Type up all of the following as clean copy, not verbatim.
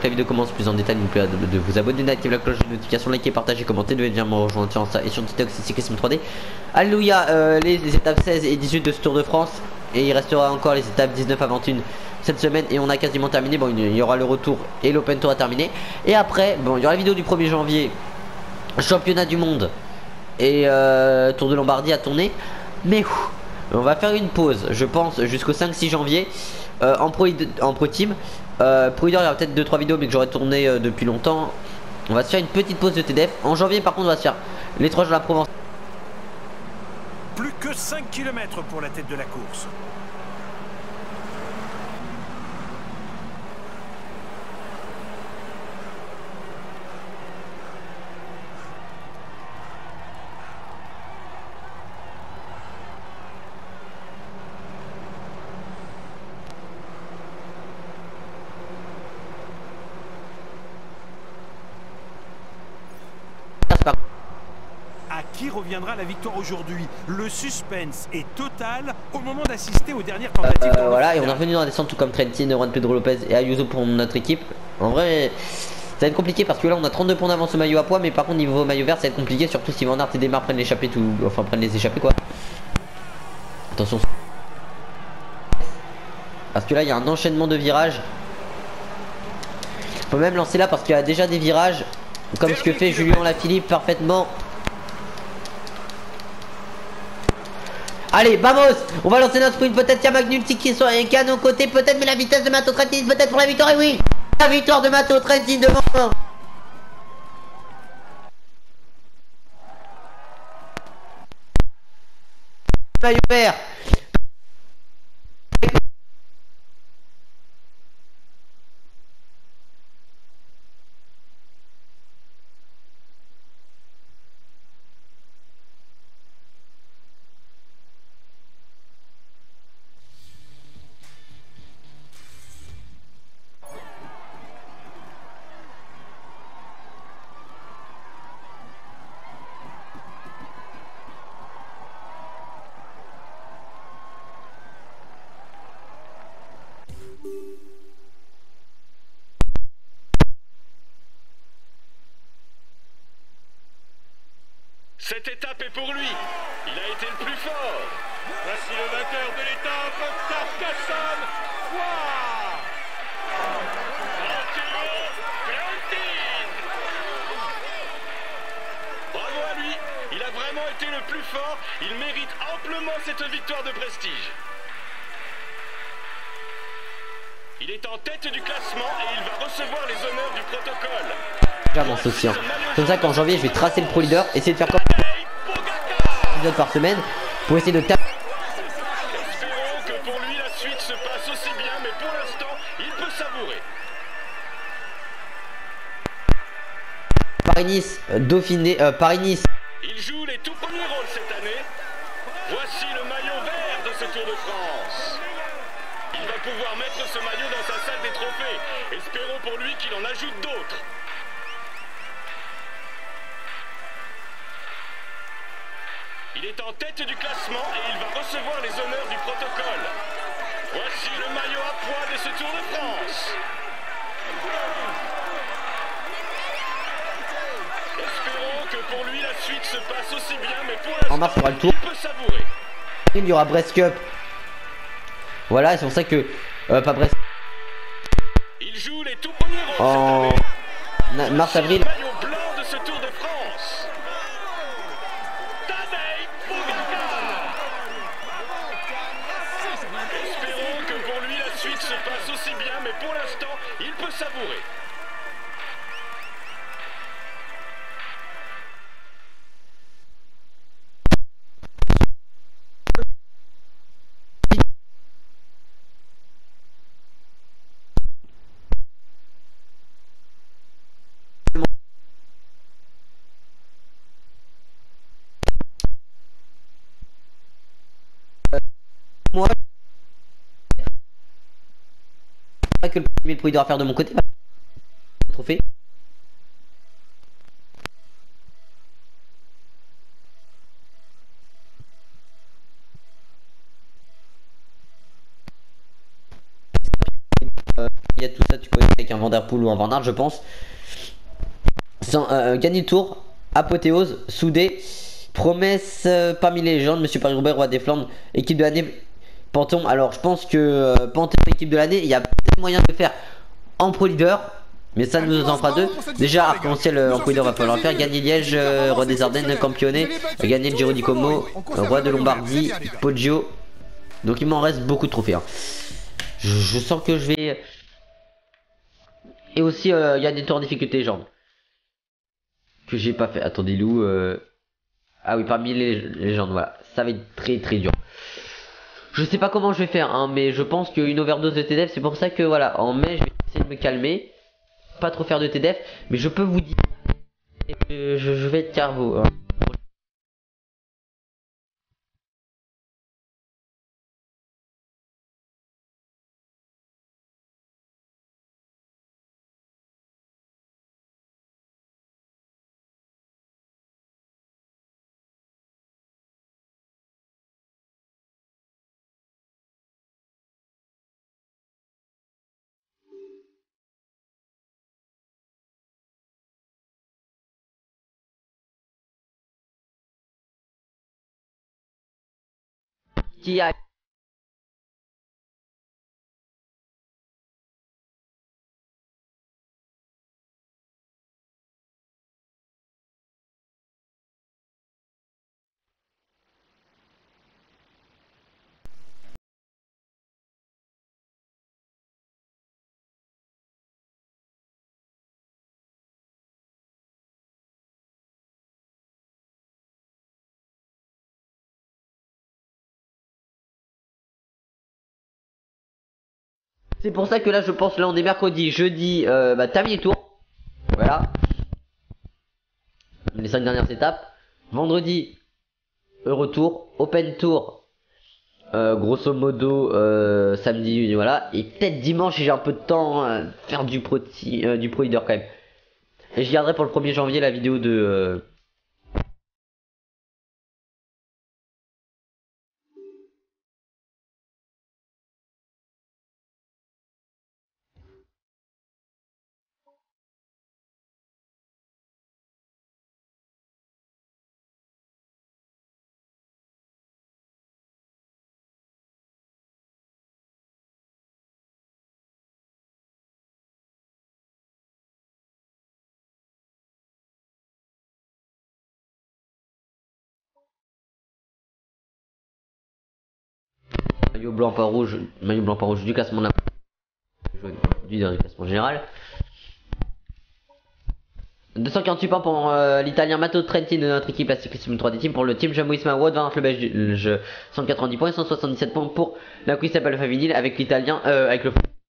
que la vidéo commence plus en détail, n'oubliez pas de vous abonner, d'activer la cloche de notification, liker, partager, commenter, de venir me rejoindre sur Insta et sur TikTok, c'est Cyclisme 3D. Alléluia, les étapes 16 et 18 de ce Tour de France. Et il restera encore les étapes 19 à 21 cette semaine et on a quasiment terminé. Bon, il y aura le retour et l'Open Tour à terminer. Et après, bon, il y aura la vidéo du 1er janvier, championnat du monde et Tour de Lombardie à tourner. Mais on va faire une pause, je pense, jusqu'au 5-6 janvier en pro team. Pro leader, il y aura peut-être 2-3 vidéos mais que j'aurais tourné depuis longtemps. On va se faire une petite pause de TDF. En janvier, par contre, on va se faire les 3 jours de la Provence. Plus que 5 km pour la tête de la course. À qui reviendra la victoire aujourd'hui? Le suspense est total au moment d'assister aux dernières tentatives. Voilà, et on est revenu dans la descente tout comme Trentin, Juan Pedro Lopez et Ayuso pour notre équipe. En vrai, ça va être compliqué parce que là on a 32 points d'avance au maillot à poids, mais par contre niveau maillot vert ça va être compliqué, surtout si Van Aert et Demar prennent l'échappée tout, enfin prennent les échappées quoi. Attention. Parce que là il y a un enchaînement de virages. On peut même lancer là parce qu'il y a déjà des virages, comme ce que fait Julien Lafilippe parfaitement. Allez, vamos! On va lancer notre sprint. Peut-être qu'il y a Magnulti qui soit un canon côté. Peut-être, mais la vitesse de Matteo Trentin. Peut-être pour la victoire. Et oui! La victoire de Matteo Trentin devant. Maillot vert. Cette étape est pour lui. Il a été le plus fort. Voici le vainqueur de l'étape, Carcassonne. Bravo à lui. Il a vraiment été le plus fort. Il mérite amplement cette victoire de prestige. Il est en tête du classement et il va recevoir les honneurs du protocole. J'avance aussi. Comme ça qu'en janvier je vais tracer le pro leader, essayer de faire comme épisode par semaine pour essayer de taper. Espérons que pour lui la suite se passe aussi bien, mais pour l'instant il peut savourer. Paris-Nice, Dauphiné, Paris-Nice. Il joue les tout premiers rôles cette année. Voici le maillot vert de ce Tour de France. Il va pouvoir mettre ce maillot dans sa salle des trophées. Espérons pour lui qu'il en ajoute d'autres. Il est en tête du classement et il va recevoir les honneurs du protocole. Voici le maillot à poids de ce Tour de France. Espérons que pour lui la suite se passe aussi bien, mais pour En mars, il y aura le tour. il peut savourer. Il y aura Brest Cup. Voilà, c'est pour ça que pas Brest. Il joue les tout premiers rôles En cette année. mars-avril. Le maillot blanc de ce Tour de France. Tadej Pogačar. Espérons que pour lui la suite se passe aussi bien, mais pour l'instant, il peut savourer. Moi, pas que le premier pro leader à faire de mon côté. Trophée. Il y a tout ça, tu connais. avec un Van Der Poel ou un Van Aert, je pense. Gagner le tour, apothéose, soudé, promesse parmi les légendes, Monsieur Paris-Roubaix, roi des Flandres, équipe de l'année, Panton. Alors je pense que Panton, équipe de l'année, il y a peut-être moyen de le faire en pro leader, mais ça nous en fera deux. Déjà, Arc-en-Ciel en pro leader va falloir le faire. Gagner Liège, roi des Ardennes, Campionné, gagner le Giro di Como, roi de Lombardie, Poggio. Donc il m'en reste beaucoup de trophées. Hein. Je sens que je vais. Et aussi, il y a des tours en difficulté légende que j'ai pas fait. Attendez, Lou. Ah oui, parmi les légendes, voilà. Ça va être très très dur. Je sais pas comment je vais faire, hein, mais je pense qu'une overdose de TDF, c'est pour ça que voilà, en mai, je vais essayer de me calmer. Pas trop faire de TDF, mais je peux vous dire. Je vais être carbo. Hein. Qui a C'est pour ça que là je pense là on est mercredi, jeudi, terminé tour. Voilà. Les 5 dernières étapes. Vendredi, Eurotour, Open Tour. Grosso modo samedi, voilà. Et peut-être dimanche si j'ai un peu de temps, faire du pro leader quand même. Et je garderai pour le 1er janvier la vidéo de... maillot blanc pas rouge du classement de du classement général. 248 points pour l'italien Matteo Trentin de notre équipe, la cyclisme 3D Team. Pour le team Jumbo-Visma, Wout van Aert, le belge, 190 points et 177 points pour la Quick-Step Alpha Vinyl avec l'italien, avec le...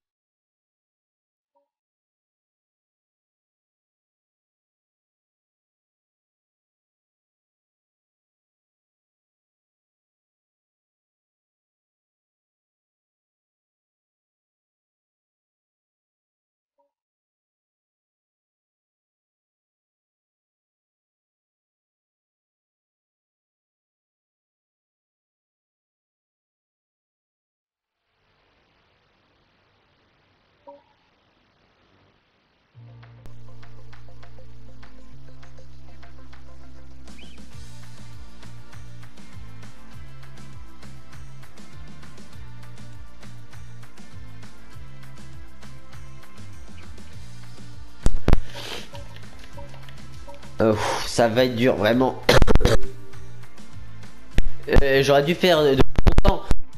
ça va être dur, vraiment. J'aurais dû faire de longtemps.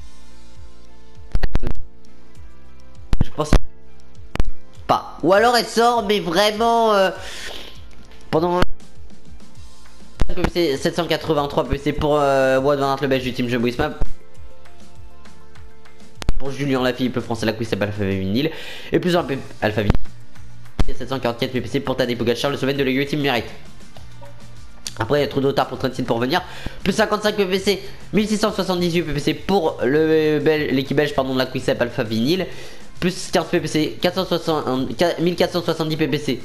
Je pense pas. Ou alors elle sort, mais vraiment pendant PPC 783 PPC pour Wout van Aert, le belge du team Jumbo-Visma. Pour Julien Lafilippe, le français, la Quick-Step Alpha Vinyl. Et plus un Alpha Vinyl. 744 PPC pour Tadej Pogacar, le Slovène de l'Euro Team Merit. Après il y a trop de retard pour Trentin pour venir. Plus 55 PPC, 1678 PPC pour l'équipe belge de la Quick-Step Alpha Vinyl. Plus 15 PPC, 1470 PPC.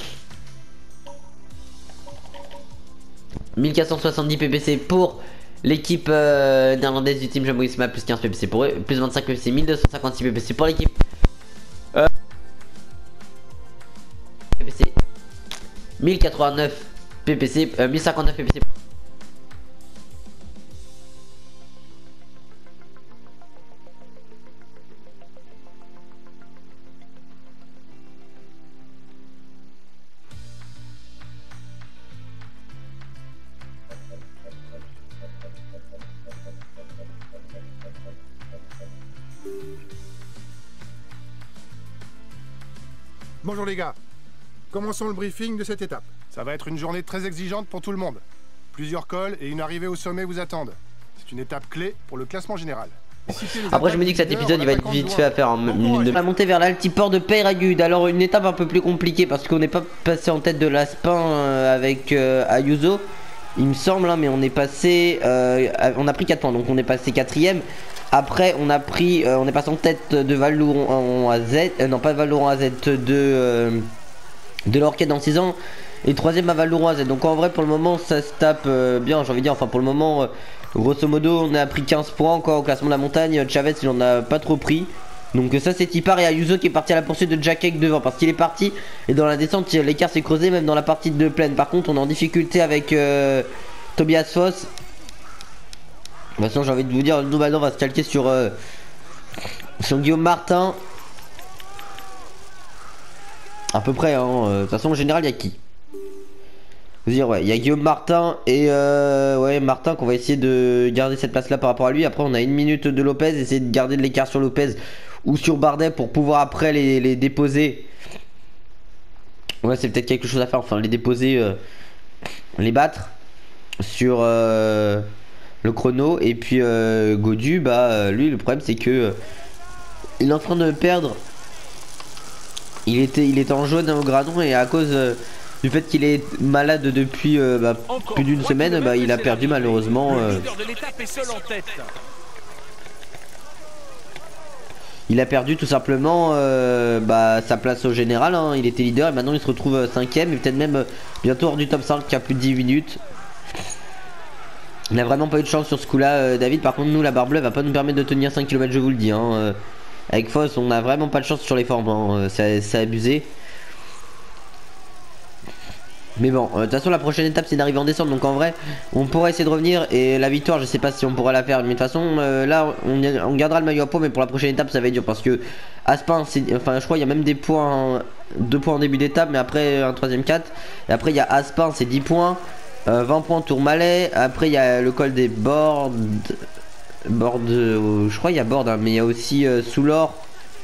1470 PPC pour l'équipe néerlandaise du team Jumbo-Visma, plus 15 PPC pour eux. Plus 25 PPC, 1256 PPC pour l'équipe 1089 ppc, 1059 ppc. Bonjour les gars, commençons le briefing de cette étape. Ça va être une journée très exigeante pour tout le monde. Plusieurs cols et une arrivée au sommet vous attendent. C'est une étape clé pour le classement général. Après je me dis que cet épisode il va être vite fait à faire en la montée vers l'altiport de Peyragudes. Alors une étape un peu plus compliquée parce qu'on n'est pas passé en tête de l'Aspin avec Ayuso, il me semble, hein, mais on est passé, on a pris 4 points, donc on est passé 4ème. Après on a pris, on est passé en tête de Val-Louron à Z, non pas de Val-Louron à Z, de l'Orchid dans 6 ans. Et 3ème à Val-Louron à Z. Donc en vrai pour le moment ça se tape bien, j'ai envie de dire. Enfin pour le moment grosso modo on a pris 15 points encore au classement de la montagne. Chavez il en a pas trop pris. Donc ça c'est Tipar et Ayuso qui est parti à la poursuite de Jack Egg devant. Parce qu'il est parti et dans la descente l'écart s'est creusé même dans la partie de plaine. Par contre on est en difficulté avec Tobias Foss. De toute façon j'ai envie de vous dire, nous maintenant on va se calquer sur Guillaume Martin. À peu près hein. De toute façon en général il y a qui? Vous dire ouais, il y a Guillaume Martin et ouais Martin qu'on va essayer de garder cette place là par rapport à lui. Après on a 1 minute de Lopez, essayer de garder de l'écart sur Lopez ou sur Bardet pour pouvoir après les déposer. Ouais c'est peut-être quelque chose à faire, enfin les déposer, les battre sur le chrono. Et puis Godu bah lui le problème c'est que il est en train de perdre. Il était en jaune au gradon et à cause du fait qu'il est malade depuis plus d'une semaine, bah, il a perdu malheureusement. Il a perdu tout simplement sa place au général, hein. Il était leader et maintenant il se retrouve 5ème et peut-être même bientôt hors du top 5 qui a plus de 10 minutes. Il n'a vraiment pas eu de chance sur ce coup là David. Par contre nous la barre bleue va pas nous permettre de tenir 5 km, je vous le dis hein. Avec Foss on n'a vraiment pas de chance sur les formes hein. C'est abusé. Mais bon, de toute façon la prochaine étape c'est d'arriver en descente. Donc en vrai on pourra essayer de revenir. Et la victoire je sais pas si on pourra la faire. Mais de toute façon là on gardera le maillot à peau. Mais pour la prochaine étape ça va être dur. Parce que Aspin, enfin je crois il y a même des points, 2 points en début d'étape. Mais après un 3ème 4. Et après il y a Aspin c'est 10 points, 20 points Tourmalet. Après il y a le col des Bordes, je crois il y a Bordes hein, mais il y a aussi Soulor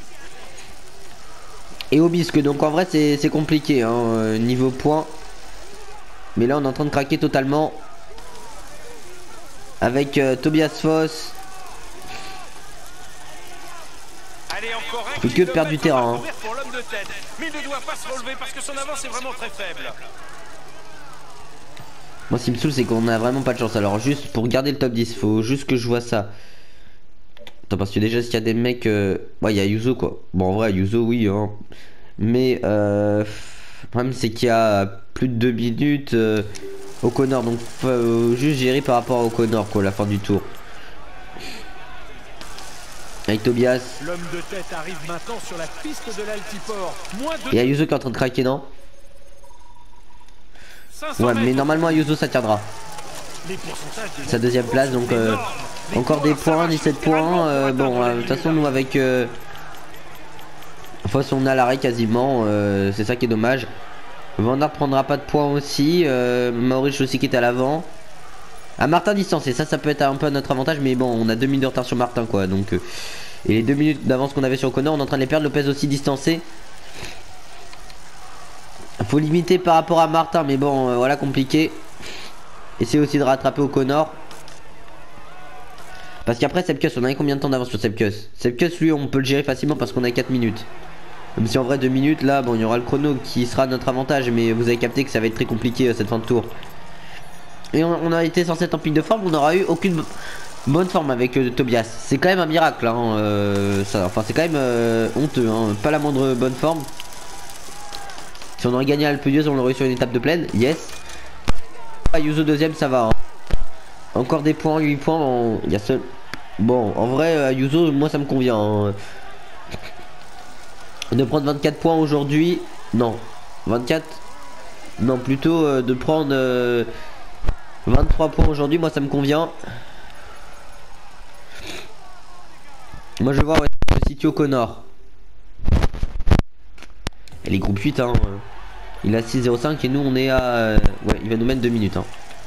et Obisque. Donc en vrai c'est compliqué hein, niveau points. Mais là on est en train de craquer totalement avec Tobias Foss. Allez, encore il fait que perdre du terrain hein. Pour l'homme de tête. Mais il ne doit pas se relever parce que son avance est vraiment très faible. Moi ce qui me saoule c'est qu'on a vraiment pas de chance. Alors juste pour garder le top 10 faut juste que je vois ça. Attends parce que déjà s'il y a des mecs ouais il y a Ayuso quoi. Bon en vrai Ayuso oui hein. Mais le problème c'est qu'il y a plus de 2 minutes O'Connor. Donc juste gérer par rapport à O'Connor quoi la fin du tour. Avec Tobias. L'homme de tête arrive maintenant sur la piste de l'Altiport. Et Ayuso qui est en train de craquer non? Ouais mais normalement Ayuso ça tiendra. Sa 2ème place donc encore des points, 17 points. Bon de toute façon nous avec Foss on a l'arrêt quasiment, c'est ça qui est dommage. Van Aert prendra pas de points aussi, Maurice aussi qui est à l'avant. Martin distancé, ça peut être un peu à notre avantage. Mais bon on a 2 minutes de retard sur Martin quoi. Donc et les 2 minutes d'avance qu'on avait sur O'Connor on est en train de les perdre. Lopez aussi distancé. Faut limiter par rapport à Martin. Mais bon voilà compliqué. Essayer aussi de rattraper O'Connor. Parce qu'après Sepkus on a combien de temps d'avance sur Sepkus? Sepkus lui on peut le gérer facilement parce qu'on a 4 minutes. Même si en vrai 2 minutes là bon il y aura le chrono qui sera notre avantage. Mais vous avez capté que ça va être très compliqué cette fin de tour. Et on a été censé être en pic de forme. On n'aura eu aucune bonne forme avec Tobias. C'est quand même un miracle hein, ça, enfin c'est quand même honteux hein. Pas la moindre bonne forme. Si on aurait gagné à Alpe d'Huez on l'aurait eu sur une étape de plaine. Yes. Ayuso 2ème ça va hein. Encore des points, 8 points. Il y a seul. Bon en vrai Ayuso moi ça me convient hein. De prendre 24 points aujourd'hui. Non 24. Non, plutôt de prendre 23 points aujourd'hui, moi ça me convient. Moi je vais voir le City O'Connor. Elle est groupe 8 hein. Il a 6,05 et nous on est à... ouais, il va nous mettre 2 minutes hein.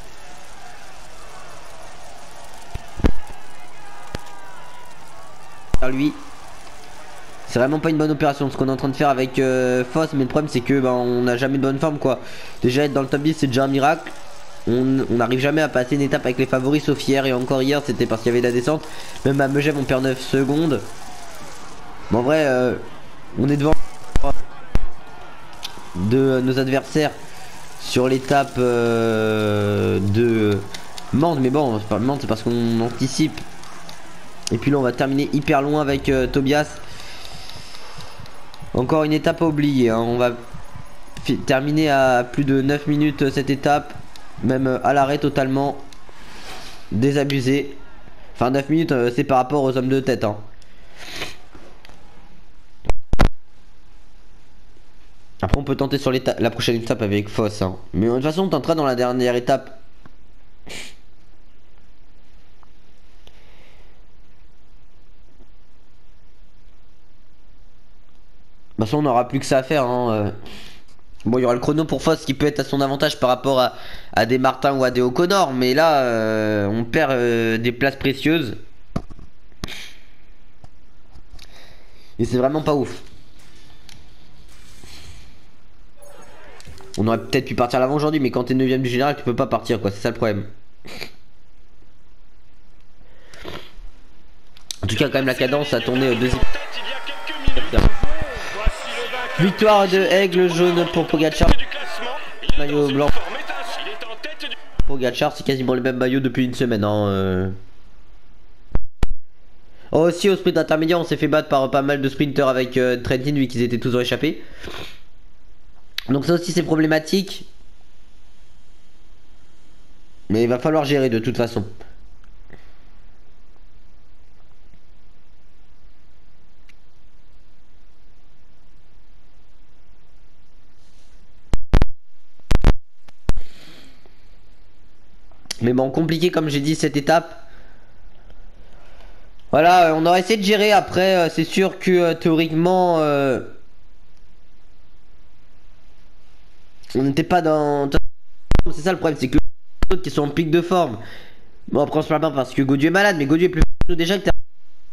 Lui, c'est vraiment pas une bonne opération ce qu'on est en train de faire avec Foss, mais le problème c'est que on n'a jamais de bonne forme quoi. Déjà être dans le top 10 c'est déjà un miracle. On n'arrive jamais à passer une étape avec les favoris sauf hier, et encore hier c'était parce qu'il y avait de la descente. Même à Megève on perd 9 secondes. Mais en vrai on est devant de nos adversaires sur l'étape de Mende, mais bon c'est pas Mende, c'est parce qu'on anticipe. Et puis là on va terminer hyper loin avec Tobias. Encore une étape à oublier hein. On va terminer à plus de 9 minutes cette étape. Même à l'arrêt totalement désabusé. Enfin 9 minutes c'est par rapport aux hommes de tête hein. Après on peut tenter sur la prochaine étape avec Foss hein. Mais de toute façon on tentera dans la dernière étape. De toute façon on n'aura plus que ça à faire hein. Bon il y aura le chrono pour Foss qui peut être à son avantage par rapport à des Martin ou à des O'Connor. Mais là on perd des places précieuses. Et c'est vraiment pas ouf. On aurait peut-être pu partir à l'avant aujourd'hui, mais quand t'es 9ème du général tu peux pas partir quoi, c'est ça le problème. En tout cas quand même la cadence a tourné au deuxième. Victoire de Aigle jaune pour Pogacar. Maillot blanc. Pogacar c'est quasiment le même maillot depuis une semaine hein. Oh, aussi au sprint intermédiaire on s'est fait battre par pas mal de sprinters avec Trentin vu qu'ils étaient tous échappés. Donc ça aussi c'est problématique. Mais il va falloir gérer de toute façon. Mais bon, compliqué comme j'ai dit cette étape. Voilà, on aura essayé de gérer. Après, c'est sûr que théoriquement, on n'était pas dans... C'est ça le problème, c'est que les autres qui sont en pic de forme. Bon, après on se plaint pas parce que Gaudu est malade, mais Gaudu est plus fort que nous déjà que t'as...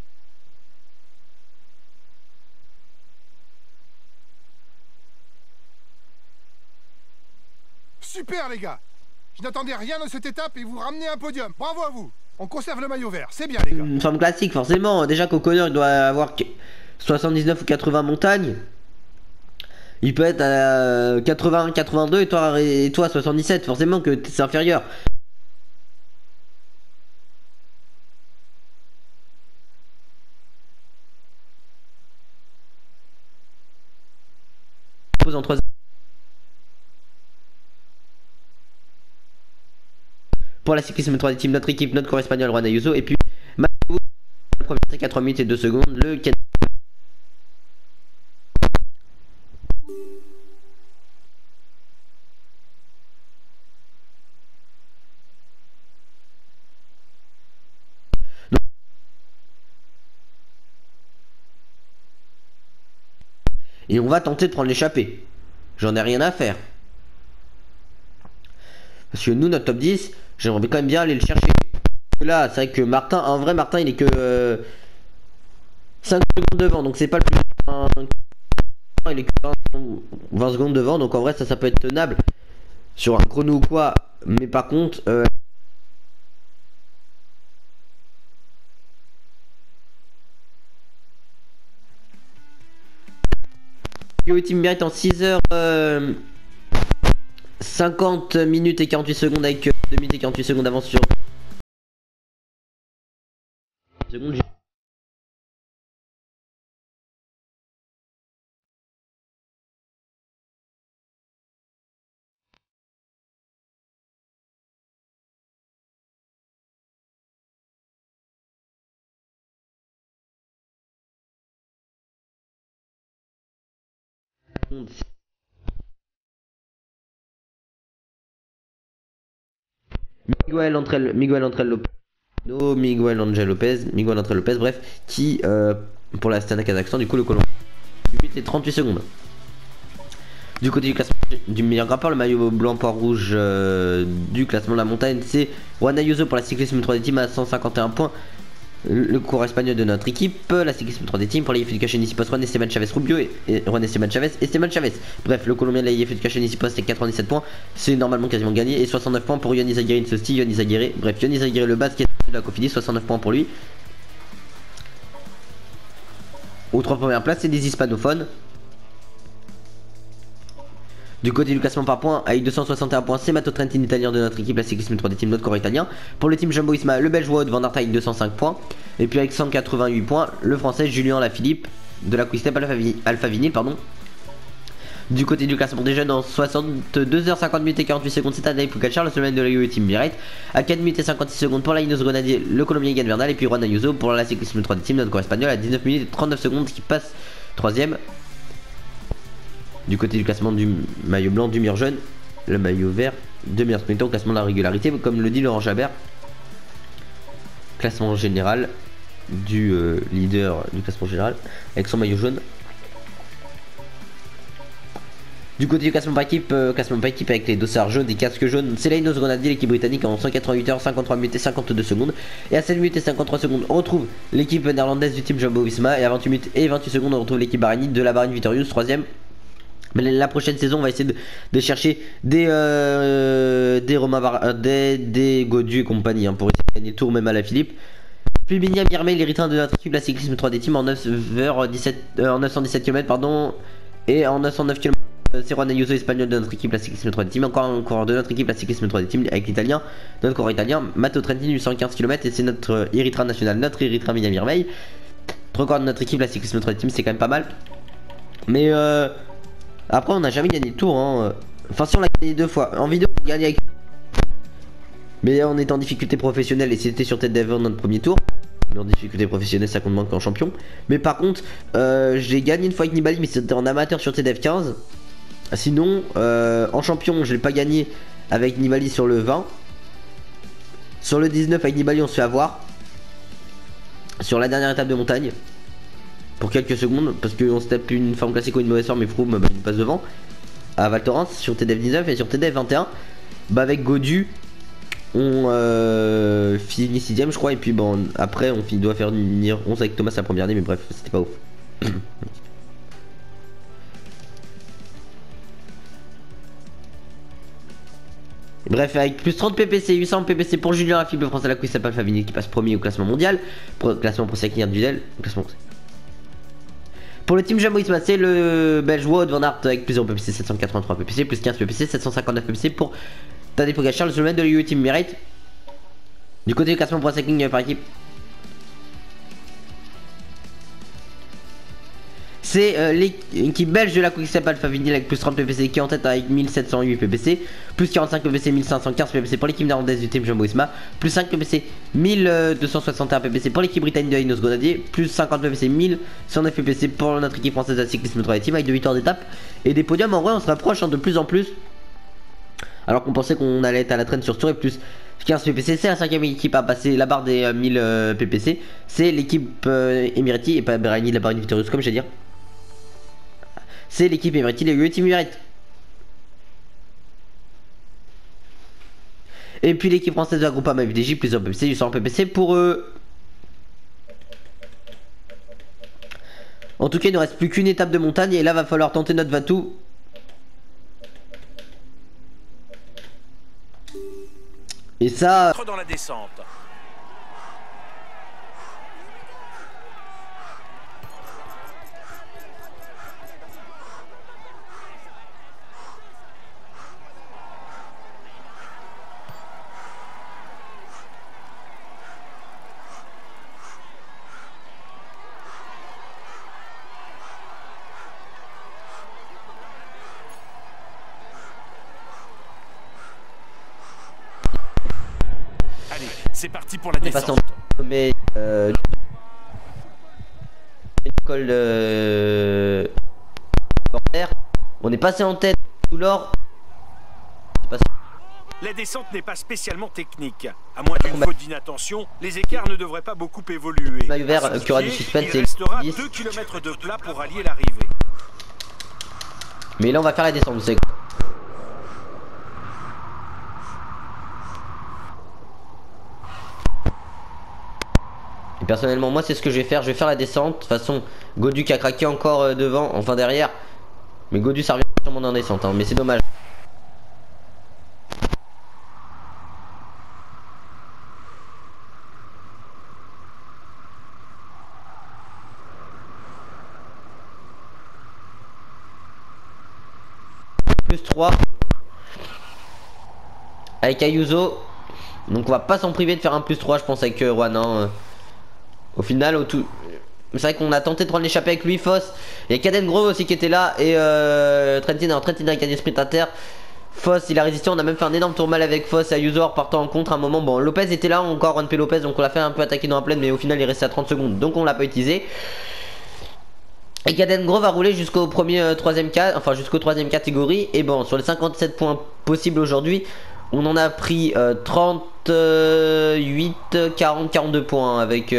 Super les gars. Je n'attendais rien de cette étape et vous ramenez un podium. Bravo à vous. On conserve le maillot vert, c'est bien les gars. Une forme classique forcément. Déjà qu'O'Connor il doit avoir 79 ou 80 montagnes. Il peut être à 81, 82 et toi 77. Forcément que c'est inférieur. En 3 pour la cyclisme 3 team, notre équipe, notre corps espagnol Juan Ayuso, et puis Mathieu, le premier c'est 4 minutes et 2 secondes, le et on va tenter de prendre l'échappée. J'en ai rien à faire. Parce que nous, notre top 10, j'aimerais quand même bien aller le chercher. Là, c'est vrai que Martin, en vrai, Martin, il est que 5 secondes devant. Donc c'est pas le plus... Il est que 20 secondes devant. Donc en vrai, ça peut être tenable sur un chrono ou quoi. Mais par contre... Team mérite en 6h 50 minutes et 48 secondes avec 2 minutes et 48 secondes d'avance sur secondes. Miguel Angel Lopez, bref, qui pour l'Astana Kazakhstan, du coup le Colombien 8 et 38 secondes. Du côté du classement du meilleur grimpeur, le maillot blanc poire rouge du classement de la montagne, c'est Juan Ayuso pour la cyclisme 3D Team à 151 points. Le coureur espagnol de notre équipe, la cyclisme 3D Team pour la IF Education Post, Juan Esteban Chavez Rubio et Juan Esteban Chavez. Bref, le Colombien de la IF Education Post c'est 97 points, c'est normalement quasiment gagné, et 69 points pour Yonis Aguirre Insosti, Yonis Aguirre, le basket de la Cofidis, 69 points pour lui. Aux 3 premières places, c'est des hispanophones. Du côté du classement par points, avec 261 points, c'est Matteo Trentin, italien de notre équipe, la cyclisme 3D Team, notre corps italien. Pour le team Jumbo Visma, le belge Wout van Aert avec 205 points. Et puis avec 188 points, le français Julien Lafilippe de la Quick-Step Alpha Vinyl, pardon. Du côté du classement des jeunes, en 62h50 minutes et 48 secondes, c'est Tadej Pogačar, le semaine de la UE Team Mirate. À 4 minutes et 56 secondes pour la Ineos Grenadier, le Colombien Egan Bernal. Et puis Juan Ayuso pour la cyclisme 3D Team, notre corps espagnol, à 19 minutes et 39 secondes, qui passe 3ème. Du côté du classement du maillot blanc du meilleur jeune, le maillot vert de meilleur sprinter au classement de la régularité, comme le dit Laurent Jalabert. Classement général du leader du classement général avec son maillot jaune. Du côté du classement par équipe avec les dossards jaunes, des casques jaunes, c'est la Ineos Grenadier, l'équipe britannique en 188h, 53 minutes et 52 secondes. Et à 7 minutes et 53 secondes, on retrouve l'équipe néerlandaise du team Jumbo Visma. Et à 28 minutes et 28 secondes, on retrouve l'équipe bahreïnite de la Bahreïn Victorious, 3ème. Mais la prochaine saison, on va essayer de chercher des Gaudu et compagnie, hein, pour essayer de gagner le tour même à la Philippe. Puis Binyam Yermel, l'héritain de notre équipe, la cyclisme 3D Team en 917 km pardon, et en 909 km. C'est Juan Ayuso, espagnol de notre équipe, la cyclisme 3D Team. Encore un coureur de notre équipe, la cyclisme 3D Team, avec l'italien, notre coureur italien, Matteo Trentin, 815 km, et c'est notre Erythra national, notre Erythra Binyam Yermel. Record de notre équipe, la cyclisme 3D Team, c'est quand même pas mal. Mais après, on n'a jamais gagné le tour, hein. Enfin, si on l'a gagné 2 fois. En vidéo, on a gagné avec. Mais on était en difficulté professionnelle et c'était sur tête d'Ever notre premier tour. Mais en difficulté professionnelle, ça compte moins qu'en champion. Mais par contre, j'ai gagné une fois avec Nibali, mais c'était en amateur sur TDF 15. Sinon, en champion, je l'ai pas gagné avec Nibali sur le 20. Sur le 19, avec Nibali, on se fait avoir. Sur la dernière étape de montagne. Pour quelques secondes, parce qu'on se tape une forme classique ou une mauvaise forme, mais Froome il passe devant à Val Thorens sur TDF 19. Et sur TDF 21, avec Gaudu, on finit 6ème, je crois. Et puis bon, après, on doit faire venir 11 avec Thomas la première année, mais bref, c'était pas ouf. Bref, avec plus 30 PPC, 800 PPC pour Julien Lafilippe, le français, la Quick-Step Alpha Vinyl qui passe premier au classement mondial. Classement pour Sakir Dudel, classement. Pour le team Jumbo Visma, c'est le belge Wout van Aert avec plus 0 PPC, 783 PPC, plus 15 PPC, 759 PPC pour Tadej Pogačar, le semaine de l'UE Team Mirate. Du côté du classement pour cycling par équipe, c'est l'équipe belge de la Quick-Step Alpha Vinyl avec plus 30 PPC qui est en tête avec 1708 PPC, plus 45 PPC, 1515 PPC pour l'équipe néerlandaise du team Jumbo Visma, plus 5 PPC, 1261 PPC pour l'équipe britannique de Ineos Grenadier, plus 50 PPC, 1109 PPC pour notre équipe française de la cyclisme 3D Team avec 2 victoires d'étape et des podiums. En vrai, on se rapproche de plus en plus. Alors qu'on pensait qu'on allait être à la traîne sur ce tour, et plus 15 PPC, c'est la 5ème équipe à passer la barre des 1000 PPC. C'est l'équipe Emirati et pas Bahreïn, la Bahreïn Victorious, comme je vais dire. C'est l'équipe Emirati, les UE Team Mirate. Et puis l'équipe française de la Groupama FDJ, plus 1 PPC, 800 PPC pour eux. En tout cas, il ne reste plus qu'une étape de montagne et là va falloir tenter notre Vatou. Et ça. Dans la descente. C'est parti pour la descente. Mais col on est passé en tête tout l'or. La descente n'est pas spécialement technique. À moins d'une faute d'inattention, les écarts ne devraient pas beaucoup évoluer. Maillot vert qui aura du suspense, il c'est restera 10. 2 km de plat pour allier l'arrivée. Mais là on va faire la descente, c'est. Et personnellement moi c'est ce que je vais faire la descente. De toute façon Godus a craqué encore devant, enfin derrière. Mais Godus ça revient sûrement dans la descente, hein, mais c'est dommage. Plus 3 avec Ayuso, donc on va pas s'en priver de faire un plus 3 je pense avec Juan, hein. Au final au tout, c'est vrai qu'on a tenté de prendre l'échappée avec lui. Foss, il y a Caden Grove aussi qui était là et Trentin a gagné sprint à terre. Foss il a résisté, on a même fait un énorme tour mal avec Foss et Ayuso en repartant en contre à un moment. Bon Lopez était là encore, Juan P Lopez, donc on l'a fait un peu attaquer dans la plaine mais au final il est resté à 30 secondes donc on l'a pas utilisé. Et Caden Grove a roulé jusqu'au premier troisième enfin jusqu'au troisième catégorie. Et bon sur les 57 points possibles aujourd'hui, on en a pris 38, 40, 42 points avec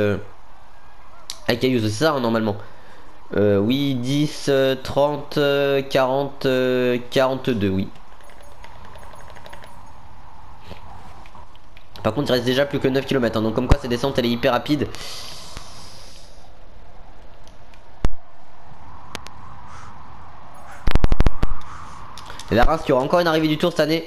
Ayuso, c'est ça hein, normalement. Oui 10, 30, 40, 42 oui. Par contre il reste déjà plus que 9 km hein, donc comme quoi cette descente elle est hyper rapide. Et la Reims qui aura encore une arrivée du tour cette année.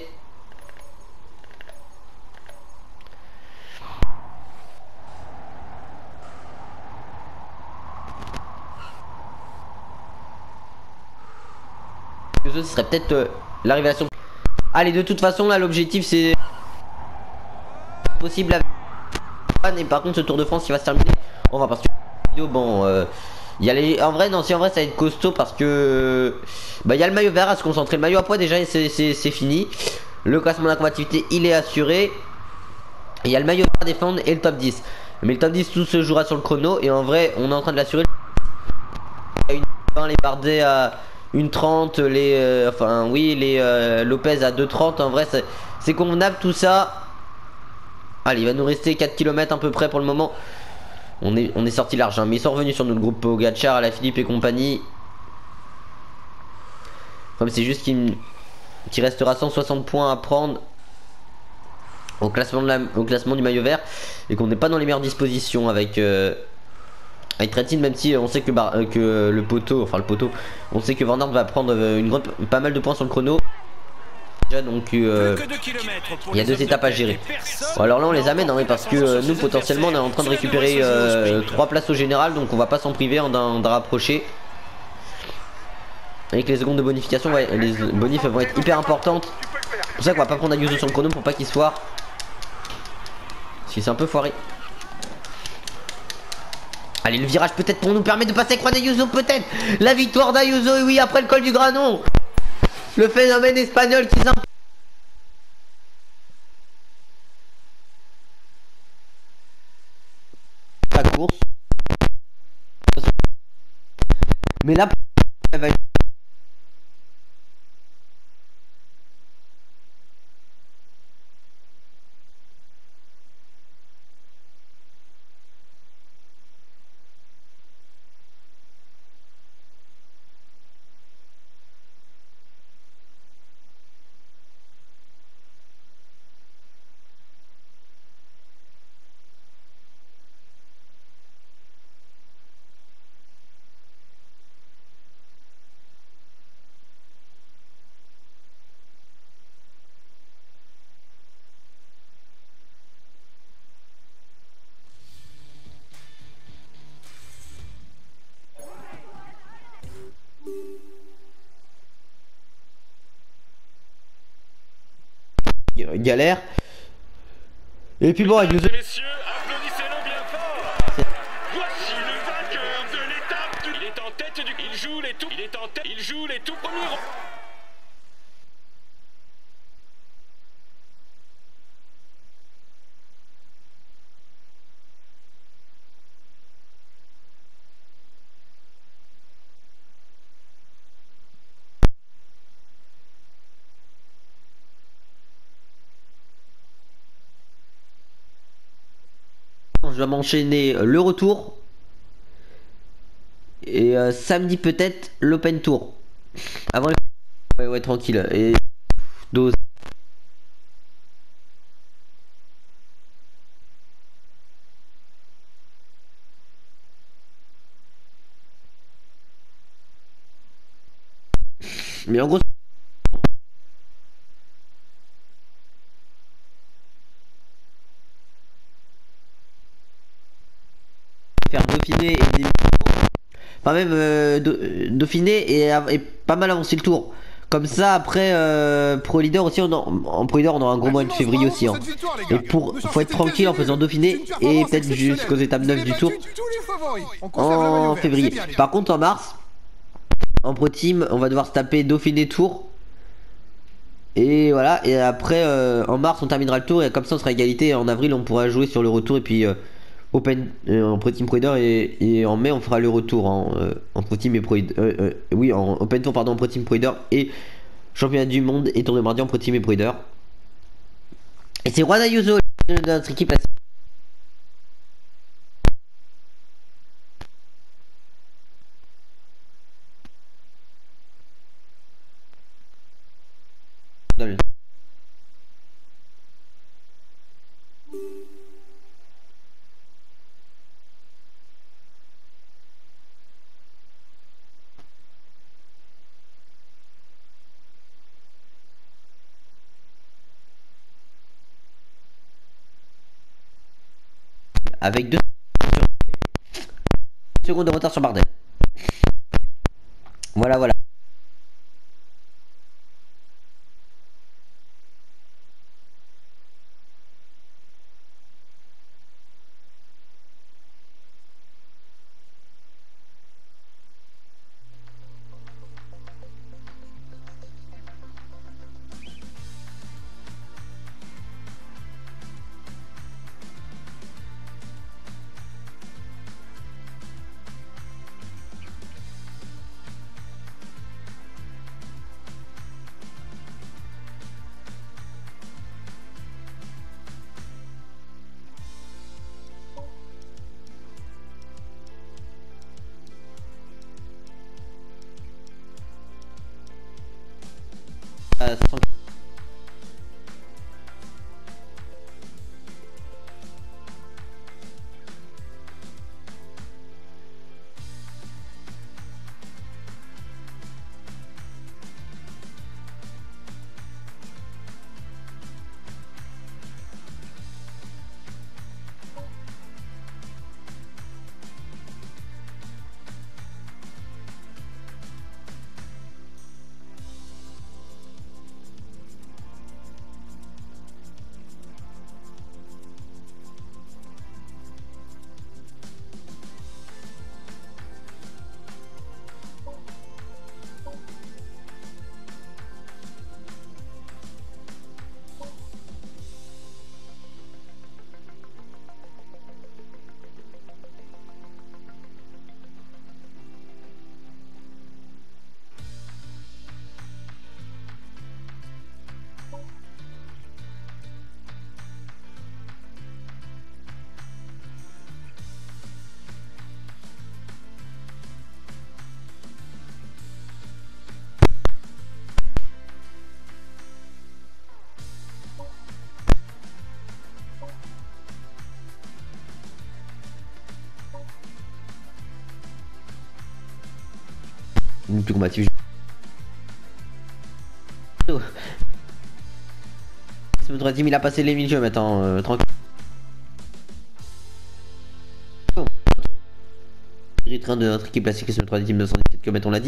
Ce serait peut-être l'arrivation. Allez de toute façon là l'objectif c'est possible avec... Et par contre ce Tour de France qui va se terminer. On va parce que bon il y a les... En vrai non si en vrai ça va être costaud parce que bah il y a le maillot vert à se concentrer. Le maillot à poids déjà c'est fini. Le classement de la combativité il est assuré. Il y a le maillot vert à défendre et le top 10. Mais le top 10 tout se jouera sur le chrono. Et en vrai on est en train de l'assurer. Il y a une 20 les Bardet à 1,30 les enfin oui les Lopez à 2,30. En vrai c'est convenable tout ça. Allez il va nous rester 4 km à peu près pour le moment. On est sorti large hein, mais ils sont revenus sur notre groupe Pogacar, Alaphilippe et compagnie. Comme c'est juste qu'il restera 160 points à prendre au classement du maillot vert et qu'on n'est pas dans les meilleures dispositions avec Trentin, même si on sait que le poteau, on sait que Van Aert va prendre pas mal de points sur le chrono. Donc il y a 2 étapes à gérer. Bon, alors là on les amène hein, parce que nous potentiellement on est en train de récupérer 3 places au général, donc on va pas s'en priver d'en rapprocher. Avec les secondes de bonification, ouais, les bonifs vont être hyper importantes. C'est pour ça qu'on va pas prendre Ayuso sur le chrono pour pas qu'il se foire. Parce que c'est un peu foiré. Allez le virage peut-être pour nous permettre de passer Croix d'Ayuso, peut-être. La victoire d'Ayuso, et oui après le col du Granon. Le phénomène espagnol qui s'impose. La course. Mais là, elle va... galère. Et puis bon, Ayuso. Messieurs, applaudissez-le bien fort. Voici le vainqueur de l'étape. Il est en tête du... Il joue les tout premiers rangs. je dois m'enchaîner le retour. Et samedi peut-être l'Open Tour. Avant les... ouais, tranquille. Et dose. Mais en gros faire Dauphiné et des... enfin même Dauphiné et pas mal avancer le tour. Comme ça après Pro Leader aussi en Pro Leader on aura un gros mois de février aussi hein. Et faut être tranquille en faisant Dauphiné et peut-être jusqu'aux étapes 9 du tour en février. Par contre en mars en Pro Team on va devoir se taper Dauphiné Tour. Et voilà, et après en mars on terminera le tour et comme ça on sera égalité. Et en avril on pourra jouer sur le retour et puis Open en Pro Team Pro Leader et en mai on fera le retour en Pro Team et Pro oui en Open Tour pardon en Pro Team Pro Leader et Championnat du Monde et Tour de Mardi en Pro Team et Pro Leader. Et c'est Juan Ayuso de notre équipe là. Avec 2 secondes de retard sur Bardet. Voilà, voilà. Plus combatif. Notre team il a passé les 1000 jeux maintenant, tranquille. Train de notre équipe classique sur le 3 team 217 km on l'a dit.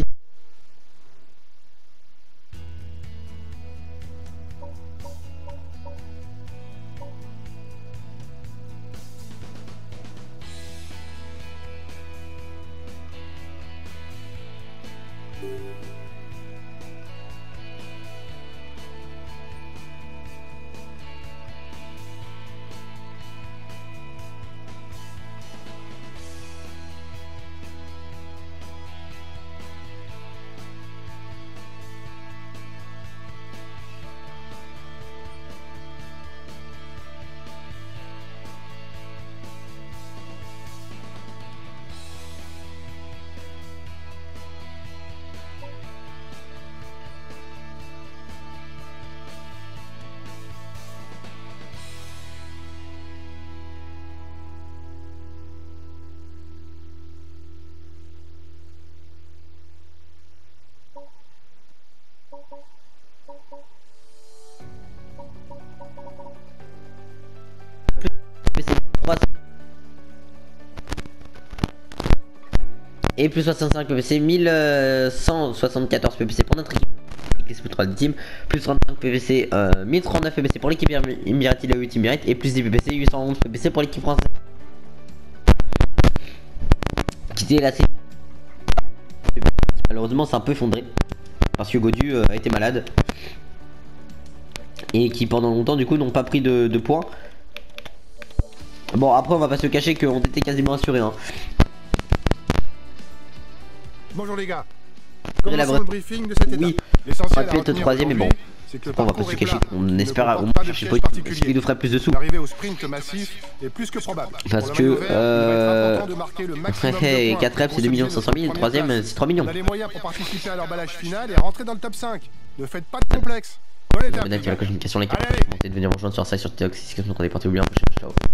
Et plus 65 PPC, 1174 PPC pour notre équipe Classement 3 Team, plus 35 PPC, 1039 PPC pour l'équipe Emirati, la 8 Emirates, et plus 10 PPC, 811 PPC pour l'équipe française. Quitter la série. Malheureusement, c'est un peu effondré parce que Godu a été malade et qui pendant longtemps du coup n'ont pas pris de points. Bon, après on va pas se cacher qu'on était quasiment assurés hein. Bonjour les gars. La Commençons le briefing de cette étape. Oui, L'essentiel on va être troisième mais bon. c'est que le On va pas parcours se est cacher, plat. on Il espère ne au moins comporte pas de chercher pièges ce qui particuliers. nous ferait plus de sous. L'arrivée au sprint massif est plus que probable. Parce Pour le maillot que vert, il va être important de marquer le maximum de points 4 reps pour c'est 2 consolider 500 000, notre troisième première c'est 3 millions. On a les moyens pour participer à l'emballage final et rentrer dans le top 5. Ne faites pas de complexe. Bonne étape. Abonnez-vous à la communication, like, Allez, allez. commentez, de venir rejoindre sur ça sur TikTok, si c'est ce que vous entendez partout, oubliez un peu, ciao.